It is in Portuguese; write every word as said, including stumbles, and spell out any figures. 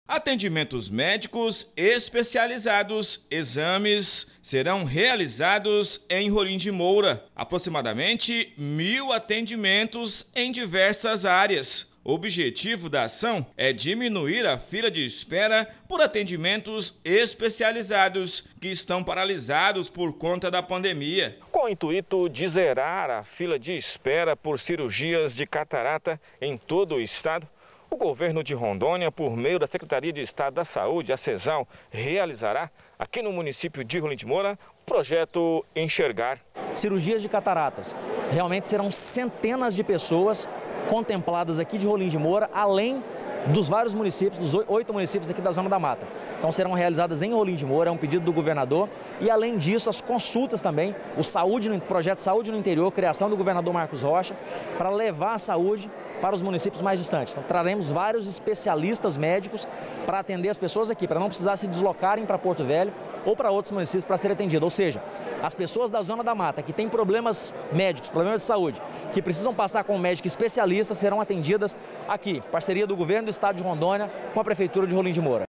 Atendimentos médicos especializados, exames serão realizados em Rolim de Moura. Aproximadamente mil atendimentos em diversas áreas. O objetivo da ação é diminuir a fila de espera por atendimentos especializados que estão paralisados por conta da pandemia. Com o intuito de zerar a fila de espera por cirurgias de catarata em todo o estado, o governo de Rondônia, por meio da Secretaria de Estado da Saúde, a CESAL, realizará aqui no município de Rolim de Moura o projeto Enxergar. Cirurgias de cataratas. Realmente serão centenas de pessoas contempladas aqui de Rolim de Moura, além dos vários municípios, dos oito municípios aqui da Zona da Mata. Então serão realizadas em Rolim de Moura, é um pedido do governador. E além disso, as consultas também, o saúde no, projeto Saúde no Interior, criação do governador Marcos Rocha, para levar a saúde para os municípios mais distantes. Então traremos vários especialistas médicos para atender as pessoas aqui, para não precisar se deslocarem para Porto Velho ou para outros municípios para serem atendidos. Ou seja, as pessoas da Zona da Mata que têm problemas médicos, problemas de saúde, que precisam passar com um médico especialista, serão atendidas aqui. Parceria do governo do estado de Rondônia com a Prefeitura de Rolim de Moura.